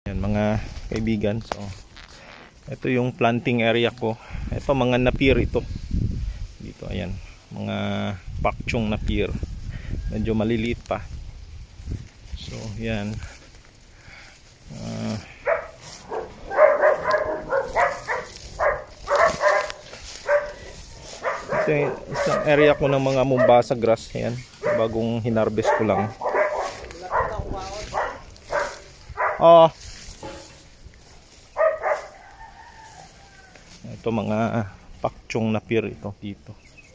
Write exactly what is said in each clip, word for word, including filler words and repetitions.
Yan mga kaibigan, so ito yung planting area ko. Ito mga napier ito dito, ayan, mga pakchong napier, medyo maliliit pa. So yan, uh, ito yung isang area ko ng mga Mombasa grass. Ayan, bagong hinarvest ko lang. Oh, ito mga pakchong napier ito dito.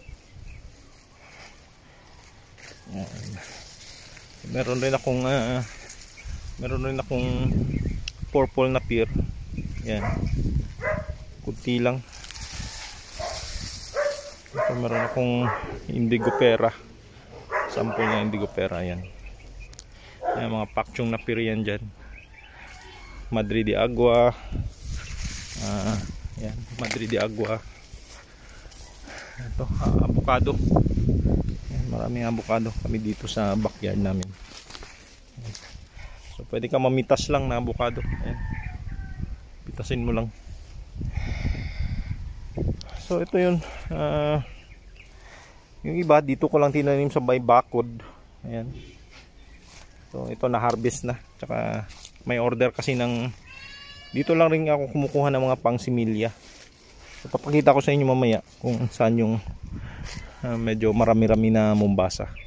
Ayan. Meron rin akong uh, meron rin akong purple napier. Yan, kunti lang. Ito meron akong indigo pera, sample ng indigo pera. Yan, yan mga pakchong napier yan dyan. Madre de Agua, uh, yan, Madre de Agua. Ito, uh, avocado. Yan, maraming avocado kami dito sa backyard namin. Yan. So pwede ka mamitas lang na avocado. Ayan, pitasin mo lang. So ito yun, uh, yung iba dito ko lang tinanim sa may bakod. Ayan, so ito na harvest na, tsaka may order kasi ng, dito lang rin ako kumukuha ng mga pang similya. So papakita ko sa inyo mamaya kung saan yung uh, medyo marami-rami na Mombasa.